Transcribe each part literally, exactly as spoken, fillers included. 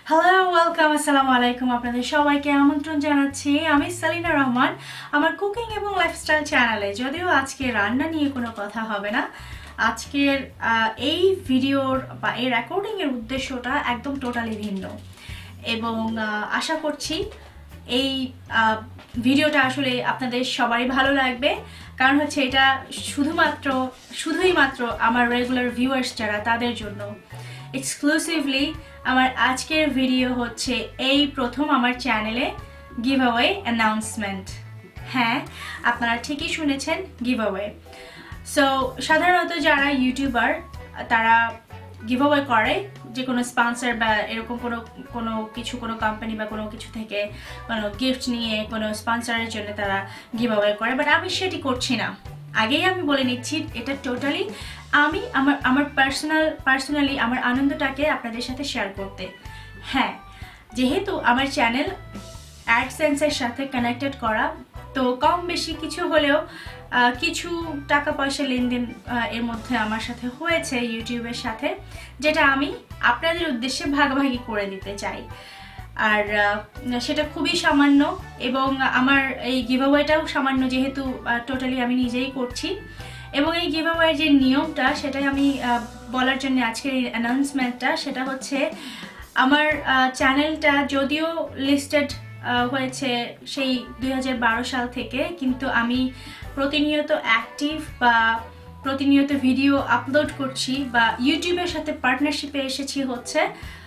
Hello welcome আসসালামু আলাইকুম আপনাদের সবাইকে আমন্ত্রণ জানাচ্ছি আমি সেলিনা রহমান আমার কুকিং এবং লাইফস্টাইল চ্যানেলে। যদিও আজকে রান্না নিয়ে কোনো কথা হবে না, আজকের এই ভিডিওর বা এই রেকর্ডিং এর উদ্দেশ্যটা একদম টোটালি ভিন্ন এবং আশা করছি এই ভিডিওটা আসলে আপনাদের সবারই ভালো লাগবে। কারণ হচ্ছে এটা শুধুমাত্র শুধুই মাত্র আমার রেগুলার ভিউয়ার্স যারা তাদের জন্য এক্সক্লুসিভলি আমার আজকের ভিডিও হচ্ছে এই প্রথম আমার চ্যানেলে গিভঅ্যাওয়ে অ্যানাউন্সমেন্ট। হ্যাঁ, আপনারা ঠিকই শুনেছেন, গিভঅ্যাওয়ে। সো সাধারণত যারা ইউটিউবার তারা গিভঅ্যাওয়ে করে যে কোনো স্পন্সর বা এরকম কোনো কোনো কিছু কোনো কোম্পানি বা কোনো কিছু থেকে কোনো গিফট নিয়ে কোনো স্পন্সরের জন্য তারা গিভঅ্যাওয়ে করে, বাট আমি সেটি করছি না। আগেই আমি বলে নিচ্ছি, এটা টোটালি আমি আমার আমার পার্সোনাল পার্সোনালি আমার আনন্দটাকে আপনাদের সাথে শেয়ার করতে। হ্যাঁ, যেহেতু আমার চ্যানেল অ্যাডসেন্সের সাথে কানেক্টেড করা, তো কম বেশি কিছু হলেও কিছু টাকা পয়সা লেনদেন এর মধ্যে আমার সাথে হয়েছে ইউটিউবের সাথে, যেটা আমি আপনাদের উদ্দেশ্যে ভাগাভাগি করে দিতে চাই। আর সেটা খুবই সামান্য এবং আমার এই গিভঅ্যাওয়েটাও সামান্য, যেহেতু টোটালি আমি নিজেই করছি। এবং এই গিভঅ্যাওয়ের যে নিয়মটা সেটাই আমি বলার জন্য আজকের এই অ্যানাউন্সমেন্টটা, সেটা হচ্ছে আমার চ্যানেলটা যদিও লিস্টেড হয়েছে সেই দুই হাজার বারো সাল থেকে, কিন্তু আমি প্রতিনিয়ত অ্যাক্টিভ বা প্রতিনিয়ত ভিডিও আপলোড করছি বা ইউটিউবের সাথে পার্টনারশিপে এসেছি হচ্ছে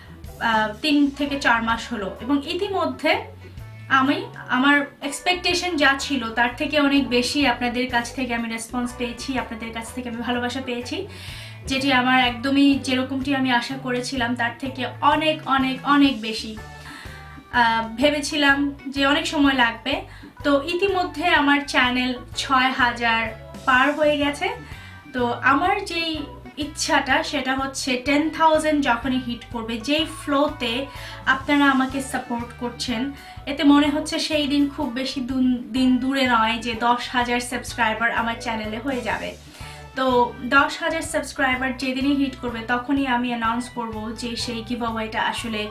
তিন থেকে চার মাস হলো। এবং ইতিমধ্যে আমি আমার এক্সপেকটেশন যা ছিল তার থেকে অনেক বেশি আপনাদের কাছ থেকে আমি রেসপন্স পেয়েছি, আপনাদের কাছ থেকে আমি ভালোবাসা পেয়েছি, যেটি আমার একদমই যেরকমটি আমি আশা করেছিলাম তার থেকে অনেক অনেক অনেক বেশি। ভেবেছিলাম যে অনেক সময় লাগবে, তো ইতিমধ্যে আমার চ্যানেল ছয় হাজার পার হয়ে গেছে। তো আমার যেই ইচ্ছাটা সেটা হচ্ছে টেন থাউজেন্ড যখনই হিট করবে, যেই ফ্লোতে আপনারা আমাকে সাপোর্ট করছেন, এতে মনে হচ্ছে সেই দিন খুব বেশি দিন দূরে নয় যে দশ হাজার সাবস্ক্রাইবার আমার চ্যানেলে হয়ে যাবে। তো দশ হাজার সাবস্ক্রাইবার যেদিনই হিট করবে তখনই আমি অ্যানাউন্স করব যে সেই গিভঅ্যাওয়েটা আসলে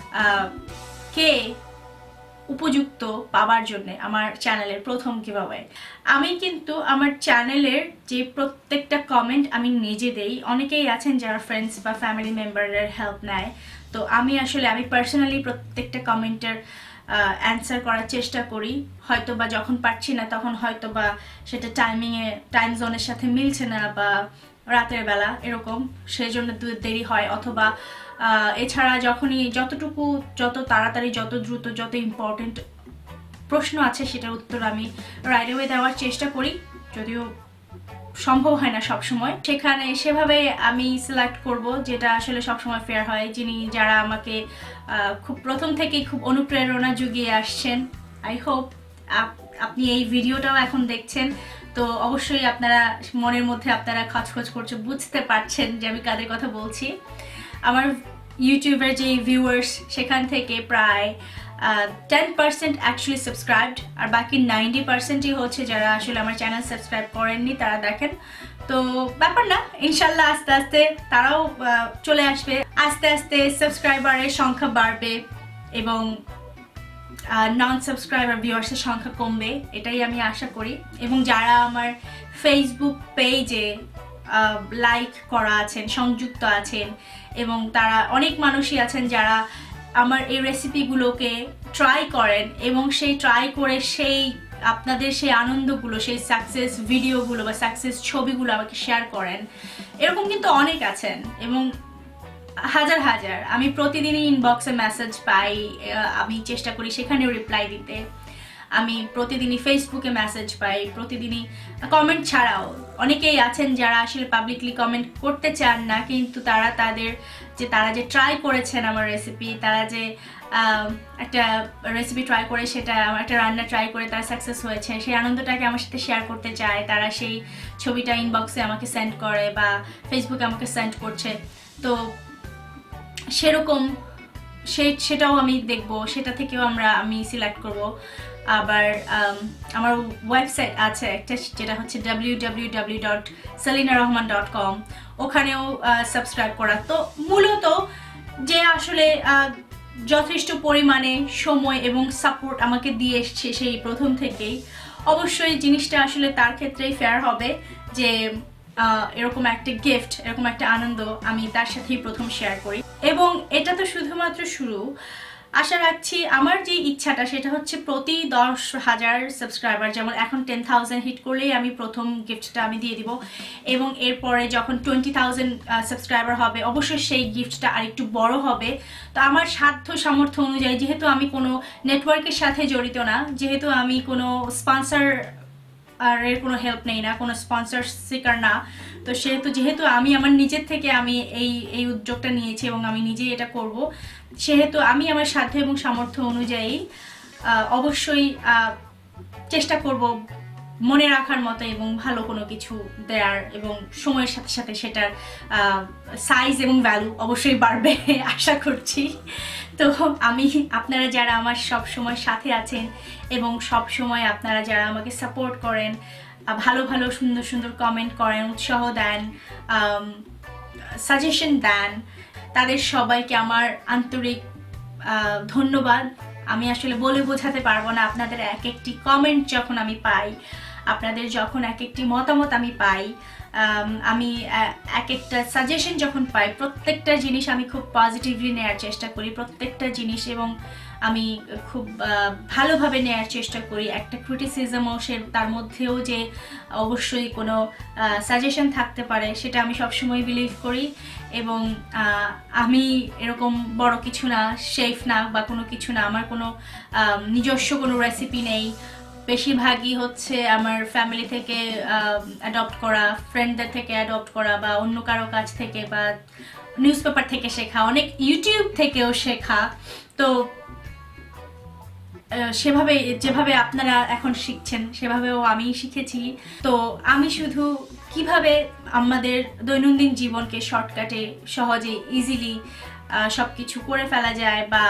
কে উপযুক্ত পাওয়ার জন্য আমার চ্যানেলের প্রথম গিভঅ্যাওয়ে। আমি কিন্তু আমার চ্যানেলের যে প্রত্যেকটা কমেন্ট আমি নিজে দেই। অনেকেই আছেন যারা ফ্রেন্ডস বা ফ্যামিলি মেম্বারের হেল্প নেয়, তো আমি আসলে আমি পার্সোনালি প্রত্যেকটা কমেন্টের অ্যান্সার করার চেষ্টা করি। হয়তো বা যখন পারছি না তখন হয়তো বা সেটা টাইমিংয়ে টাইম জোনের সাথে মিলছে না বা রাতের বেলা এরকম, সেই জন্য দেরি হয়। অথবা এছাড়া যখনই যতটুকু যত তাড়াতাড়ি যত দ্রুত যত ইম্পর্টেন্ট প্রশ্ন আছে সেটার উত্তর আমি রাইট অ্যাওয়ে দেওয়ার চেষ্টা করি, যদিও সম্ভব হয় না সবসময়। সেখানে সেভাবে আমি সিলেক্ট করব যেটা আসলে সবসময় ফেয়ার হয়, যিনি যারা আমাকে খুব প্রথম থেকেই খুব অনুপ্রেরণা জুগিয়ে আসছেন। আই হোপ আপনি এই ভিডিওটাও এখন দেখছেন, তো অবশ্যই আপনারা মনের মধ্যে আপনারা খচখচ করছে, বুঝতে পারছেন যে আমি কাদের কথা বলছি। আমার ইউটিউবের যে ভিউয়ার্স সেখান থেকে প্রায় টেন পার্সেন্ট অ্যাকচুয়ালি সাবস্ক্রাইবড, আর বাকি নাইনটি পার্সেন্টই হচ্ছে যারা আসলে আমার চ্যানেল সাবস্ক্রাইব করেননি, তারা দেখেন। তো ব্যাপার না, ইনশাল্লাহ আস্তে আস্তে তারাও চলে আসবে, আস্তে আস্তে সাবস্ক্রাইবারের সংখ্যা বাড়বে এবং নন সাবস্ক্রাইবার ভিউয়ার্সের সংখ্যা কমবে, এটাই আমি আশা করি। এবং যারা আমার ফেসবুক পেজে লাইক করা আছেন, সংযুক্ত আছেন, এবং তারা অনেক মানুষই আছেন যারা আমার এই রেসিপিগুলোকে ট্রাই করেন এবং সেই ট্রাই করে সেই আপনাদের সেই আনন্দগুলো, সেই সাকসেস ভিডিওগুলো বা সাকসেস ছবিগুলো আমাকে শেয়ার করেন, এরকম কিন্তু অনেক আছেন এবং হাজার হাজার। আমি প্রতিদিনই ইনবক্সে মেসেজ পাই, আমি চেষ্টা করি সেখানেও রিপ্লাই দিতে। আমি প্রতিদিনই ফেসবুকে মেসেজ পাই, প্রতিদিনই কমেন্ট ছাড়াও অনেকেই আছেন যারা আসলে পাবলিকলি কমেন্ট করতে চান না, কিন্তু তারা তাদের যে তারা যে ট্রাই করেছেন আমার রেসিপি, তারা যে একটা রেসিপি ট্রাই করে সেটা একটা রান্না ট্রাই করে তারা সাকসেস হয়েছে, সেই আনন্দটাকে আমার সাথে শেয়ার করতে চায়। তারা সেই ছবিটা ইনবক্সে আমাকে সেন্ড করে বা ফেসবুকে আমাকে সেন্ড করছে। তো সেরকম সেই সেটাও আমি দেখব, সেটা থেকেও আমরা আমি সিলেক্ট করব। আবার আমার ওয়েবসাইট আছে একটা, যেটা হচ্ছে W W W dot Selina Rahman dot com, ওখানেও সাবস্ক্রাইব করা। তো মূলত যে আসলে যথেষ্ট পরিমাণে সময় এবং সাপোর্ট আমাকে দিয়ে এসছে সেই প্রথম থেকেই, অবশ্যই জিনিসটা আসলে তার ক্ষেত্রেই ফেয়ার হবে যে এরকম একটা গিফট, এরকম একটা আনন্দ আমি তার সাথেই প্রথম শেয়ার করি। এবং এটা তো শুধুমাত্র শুরু, আশা রাখছি আমার যে ইচ্ছাটা সেটা হচ্ছে প্রতি দশ হাজার সাবস্ক্রাইবার, যেমন এখন টেন থাউজেন্ড হিট করলেই আমি প্রথম গিফটটা আমি দিয়ে দিব, এবং এরপরে যখন টোয়েন্টি থাউজেন্ড সাবস্ক্রাইবার হবে অবশ্যই সেই গিফটটা আরেকটু বড় হবে। তো আমার সাধ্য সামর্থ্য অনুযায়ী, যেহেতু আমি কোনো নেটওয়ার্কের সাথে জড়িত না, যেহেতু আমি কোনো স্পন্সর আর এর কোনো হেল্প নেই না, কোনো স্পন্সর সিকার না, তো সেহেতু যেহেতু আমি আমার নিজের থেকে আমি এই এই উদ্যোগটা নিয়েছি এবং আমি নিজেই এটা করব, সেহেতু আমি আমার সাধ্য এবং সামর্থ্য অনুযায়ী অবশ্যই চেষ্টা করব মনে রাখার মতো এবং ভালো কোনো কিছু দেওয়ার, এবং সময়ের সাথে সাথে সেটার সাইজ এবং ভ্যালু অবশ্যই বাড়বে আশা করছি। তো আমি, আপনারা যারা আমার সব সময় সাথে আছেন এবং সব সময় আপনারা যারা আমাকে সাপোর্ট করেন, ভালো ভালো সুন্দর সুন্দর কমেন্ট করেন, উৎসাহ দেন, সাজেশন দেন, তাদের সবাইকে আমার আন্তরিক ধন্যবাদ। আমি আসলে বলে বোঝাতে পারবো না, আপনাদের এক একটি কমেন্ট যখন আমি পাই, আপনাদের যখন এক একটি মতামত আমি পাই, আমি এক একটা সাজেশন যখন পাই, প্রত্যেকটা জিনিস আমি খুব পজিটিভলি নেওয়ার চেষ্টা করি, প্রত্যেকটা জিনিস, এবং আমি খুব ভালোভাবে নেওয়ার চেষ্টা করি। একটা ক্রিটিসিজমও সে তার মধ্যেও যে অবশ্যই কোনো সাজেশন থাকতে পারে সেটা আমি সবসময় বিলিভ করি। এবং আমি এরকম বড় কিছু না, শেফ না বা কোনো কিছু না, আমার কোনো নিজস্ব কোনো রেসিপি নেই, বেশিরভাগই হচ্ছে আমার ফ্যামিলি থেকে অ্যাডপ্ট করা, ফ্রেন্ডদের থেকে অ্যাডপ্ট করা, বা অন্য কারো কাছ থেকে, বা নিউজ পেপার থেকে শেখা, অনেক ইউটিউব থেকেও শেখা। তো সেভাবে যেভাবে আপনারা এখন শিখছেন সেভাবেও আমি শিখেছি। তো আমি শুধু কিভাবে আমাদের দৈনন্দিন জীবনকে শর্টকাটে সহজে ইজিলি সব কিছু করে ফেলা যায়, বা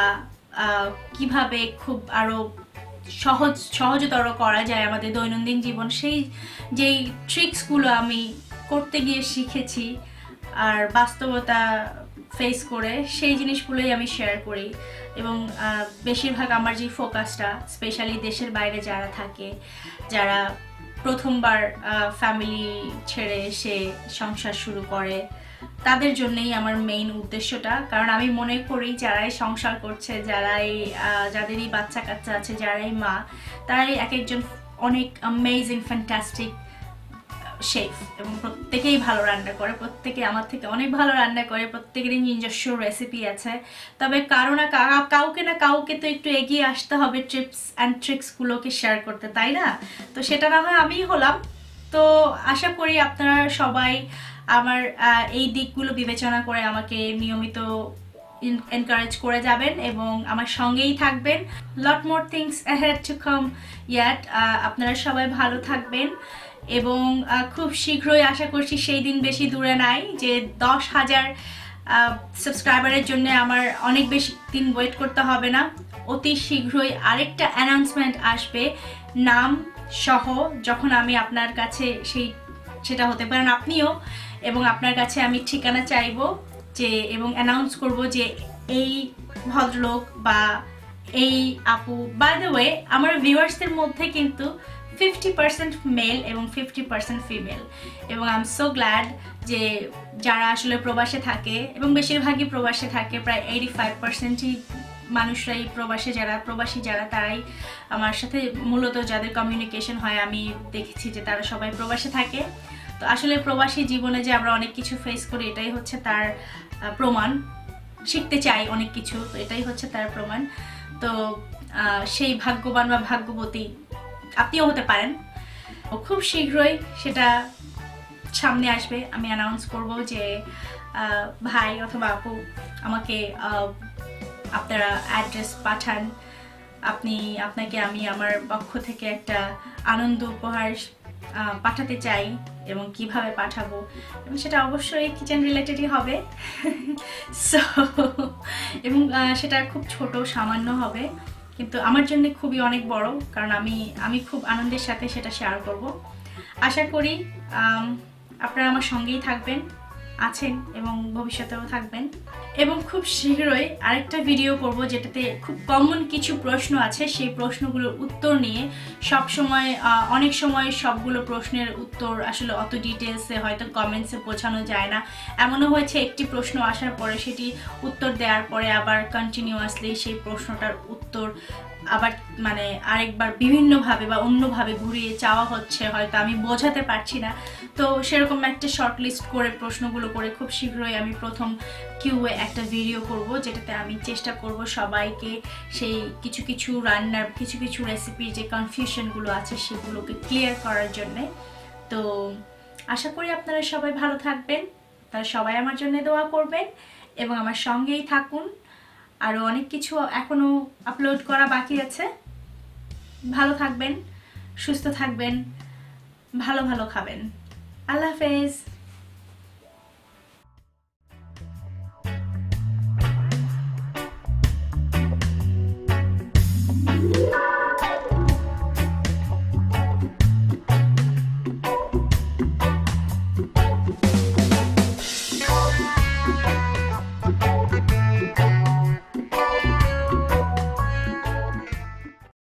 কিভাবে খুব আরো সহজ সহজতর করা যায় আমাদের দৈনন্দিন জীবন, সেই যেই ট্রিক্সগুলো আমি করতে গিয়ে শিখেছি আর বাস্তবতা ফেস করে, সেই জিনিসগুলোই আমি শেয়ার করি। এবং বেশিরভাগ আমার যে ফোকাসটা স্পেশালি দেশের বাইরে যারা থাকে, যারা প্রথমবার ফ্যামিলি ছেড়ে এসে সংসার শুরু করে, তাদের জন্যই আমার মেইন উদ্দেশ্যটা। কারণ আমি মনে করি যারাই সংসার করছে, যারাই যাদেরই বাচ্চা কাচ্চা আছে, যারাই মা, তারাই এক একজন অনেক অ্যামেজিং ফ্যান্টাস্টিক শেফ, এবং প্রত্যেকেই ভালো রান্না করে, প্রত্যেকে আমার থেকে অনেক ভালো রান্না করে, প্রত্যেকেরই নিজস্ব রেসিপি আছে। তবে কারো না কাউকে না কাউকে তো একটু এগিয়ে আসতে হবে টিপস অ্যান্ড ট্রিক্সগুলোকে শেয়ার করতে, তাই না? তো সেটা না হয় আমিই হলাম। তো আশা করি আপনারা সবাই আমার এই দিকগুলো বিবেচনা করে আমাকে নিয়মিত এনকারেজ করে যাবেন এবং আমার সঙ্গেই থাকবেন। Lot more things ahead to come yet. আপনারা সবাই ভালো থাকবেন এবং খুব শীঘ্রই আশা করছি সেই দিন বেশি দূরে নাই যে দশ হাজার সাবস্ক্রাইবারের জন্য আমার অনেক বেশি দিন ওয়েট করতে হবে না। অতি শীঘ্রই আরেকটা অ্যানাউন্সমেন্ট আসবে নাম সহ, যখন আমি আপনার কাছে সেই সেটা হতে পারেন আপনিও, এবং আপনার কাছে আমি ঠিকানা চাইবো যে এবং অ্যানাউন্স করব যে এই ভদ্রলোক বা এই আপু। বাই দ্য ওয়ে, আমার ভিউয়ার্সদের মধ্যে কিন্তু ফিফটি পার্সেন্ট মেল এবং ফিফটি পার্সেন্ট ফিমেল, এবং আই এম সো গ্ল্যাড যে যারা আসলে প্রবাসে থাকে, এবং বেশিরভাগই প্রবাসে থাকে, প্রায় এইটি ফাইভ পার্সেন্টই মানুষরাই প্রবাসে, যারা প্রবাসী যারা তারাই আমার সাথে মূলত যাদের কমিউনিকেশন হয় আমি দেখেছি যে তারা সবাই প্রবাসে থাকে। তো আসলে প্রবাসী জীবনে যে আমরা অনেক কিছু ফেস করি এটাই হচ্ছে তার প্রমাণ, শিখতে চাই অনেক কিছু, তো এটাই হচ্ছে তার প্রমাণ। তো সেই ভাগ্যবান বা ভাগ্যবতী আপনিও হতে পারেন। খুব শীঘ্রই সেটা সামনে আসবে, আমি অ্যানাউন্স করব যে ভাই অথবা আপু আমাকে আপনারা অ্যাড্রেস পাঠান, আপনি আপনাকে আমি আমার পক্ষ থেকে একটা আনন্দ উপহার পাঠাতে চাই, এবং কিভাবে পাঠাবো, এবং সেটা অবশ্যই কিচেন রিলেটেডই হবে। সো এবং সেটা খুব ছোট সামান্য হবে, কিন্তু আমার জন্য খুবই অনেক বড়, কারণ আমি আমি খুব আনন্দের সাথে সেটা শেয়ার করব। আশা করি আপনারা আমার সঙ্গেই থাকবেন, আছেন এবং ভবিষ্যতেও থাকবেন। এবং খুব শীঘ্রই আরেকটা ভিডিও করব যেটাতে খুব কমন কিছু প্রশ্ন আছে, সেই প্রশ্নগুলোর উত্তর নিয়ে। সব সময় অনেক সময় সবগুলো প্রশ্নের উত্তর আসলে অত ডিটেলসে হয়তো কমেন্টসে বোঝানো যায় না। এমনও হয়েছে একটি প্রশ্ন আসার পরে সেটি উত্তর দেওয়ার পরে আবার কন্টিনিউয়াসলি সেই প্রশ্নটার উত্তর আবার মানে আরেকবার বিভিন্নভাবে বা অন্যভাবে ঘুরিয়ে চাওয়া হচ্ছে, হয়তো আমি বোঝাতে পারছি না। তো সেরকম একটা শর্ট লিস্ট করে প্রশ্নগুলো করে খুব শীঘ্রই আমি প্রথম কিউএ একটা ভিডিও করব, যেটাতে আমি চেষ্টা করব সবাইকে সেই কিছু কিছু রান্নার কিছু কিছু রেসিপির যে কনফিউশনগুলো আছে সেগুলোকে ক্লিয়ার করার জন্যে। তো আশা করি আপনারা সবাই ভালো থাকবেন, তারা সবাই আমার জন্য দোয়া করবেন এবং আমার সঙ্গেই থাকুন। আরও অনেক কিছু এখনও আপলোড করা বাকি আছে। ভালো থাকবেন, সুস্থ থাকবেন, ভালো ভালো খাবেন। আল্লাহ হাফেজ।